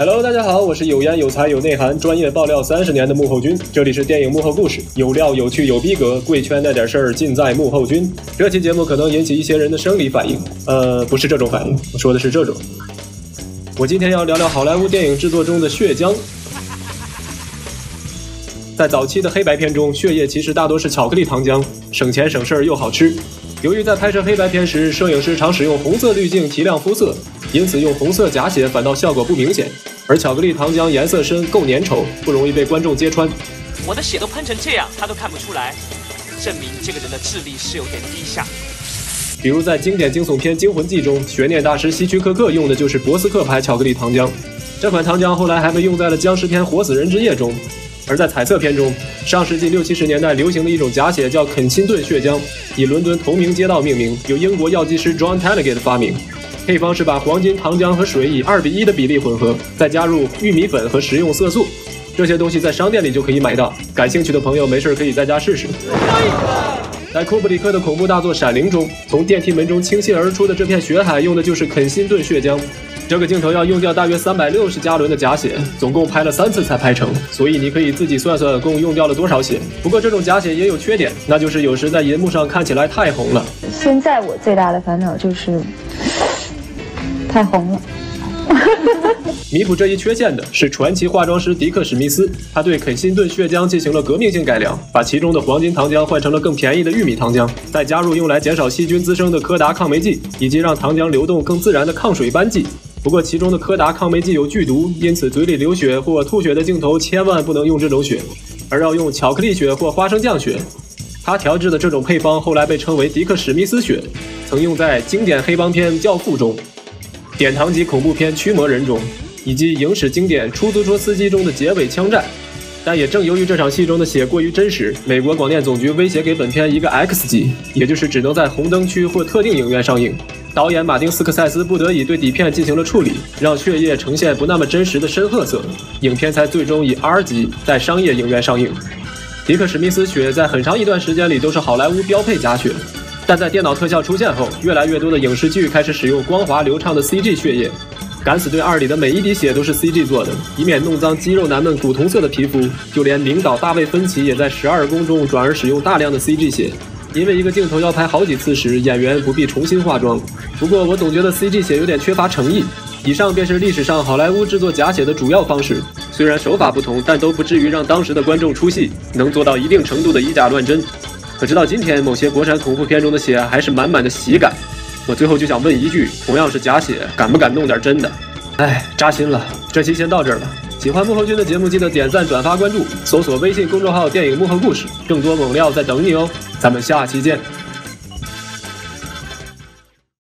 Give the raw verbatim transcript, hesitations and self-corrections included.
Hello， 大家好，我是有颜有才有内涵、专业爆料三十年的幕后君，这里是电影幕后故事，有料有趣有逼格，贵圈那点事儿尽在幕后君。这期节目可能引起一些人的生理反应，呃，不是这种反应，我说的是这种。我今天要聊聊好莱坞电影制作中的血浆。在早期的黑白片中，血液其实大多是巧克力糖浆，省钱省事又好吃。由于在拍摄黑白片时，摄影师常使用红色滤镜提亮肤色，因此用红色假血反倒效果不明显，而巧克力糖浆颜色深，够粘稠，不容易被观众揭穿。 我的血都喷成这样，他都看不出来，证明这个人的智力是有点低下。 比如在经典惊悚片《惊魂记》中，悬念大师希区柯克用的就是博斯克牌巧克力糖浆，这款糖浆后来还被用在了僵尸片《活死人之夜》中。而在彩色片中，上世纪六七十年代流行的一种假血叫肯辛顿血浆，以伦敦同名街道命名，由英国药剂师 John Tennegate 发明。配方是把黄金糖浆和水以二比一的比例混合，再加入玉米粉和食用色素。这些东西在商店里就可以买到，感兴趣的朋友没事可以在家试试。在库布里克的恐怖大作《闪灵》中，从电梯门中倾泻而出的这片血海用的就是肯辛顿血浆。这个镜头要用掉大约三百六十加仑的假血，总共拍了三次才拍成，所以你可以自己算算共用掉了多少血。不过这种假血也有缺点，那就是有时在银幕上看起来太红了。 现在我最大的烦恼就是太红了。 弥补这一缺陷的是传奇化妆师迪克史密斯，他对肯辛顿血浆进行了革命性改良，把其中的黄金糖浆换成了更便宜的玉米糖浆，再加入用来减少细菌滋生的柯达抗霉剂，以及让糖浆流动更自然的抗水斑剂。不过其中的柯达抗霉剂有剧毒，因此嘴里流血或吐血的镜头千万不能用这种血，而要用巧克力血或花生酱血。他调制的这种配方后来被称为迪克史密斯血，曾用在经典黑帮片《教父》中、典藏级恐怖片《驱魔人》中，以及影史经典《出租车司机》中的结尾枪战。但也正由于这场戏中的血过于真实，美国广电总局威胁给本片一个 X 级，也就是只能在红灯区或特定影院上映。导演马丁斯科塞斯不得已对底片进行了处理，让血液呈现不那么真实的深褐色，影片才最终以 R 级在商业影院上映。迪克史密斯血在很长一段时间里都是好莱坞标配假血，但在电脑特效出现后，越来越多的影视剧开始使用光滑流畅的 C G 血液。敢死队二里的每一滴血都是 C G 做的，以免弄脏肌肉男们古铜色的皮肤。就连领导大卫芬奇也在十二宫中转而使用大量的 C G 血，因为一个镜头要拍好几次时，演员不必重新化妆。不过我总觉得 C G 血有点缺乏诚意。以上便是历史上好莱坞制作假血的主要方式，虽然手法不同，但都不至于让当时的观众出戏，能做到一定程度的以假乱真。可直到今天，某些国产恐怖片中的血还是满满的喜感。我最后就想问一句，同样是假血，敢不敢弄点真的？哎，扎心了。这期先到这儿吧。喜欢幕后君的节目，记得点赞、转发、关注，搜索微信公众号“电影幕后故事”，更多猛料在等你哦。咱们下期见。